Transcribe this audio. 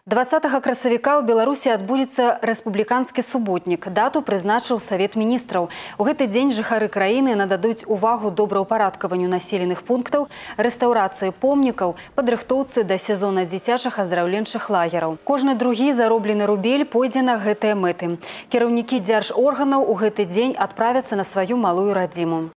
20 красавіка ў Беларусі адбудзецца рэспубліканскі суботнік. Дату прызначыў Савет міністраў. У гэты дзень жыхары краіны нададуць увагу добраўпарадкаванню населеных пунктаў, рэстаўрацыі помнікаў, падрыхтоўцы да сезона дзіцячых аздараўленчых лагераў. Кожны другі зароблены рубель пойдзе на гэтыя мэты. Кіраўнікі дзяржорганаў у гэты дзень адправяцца на сваю малую радзіму.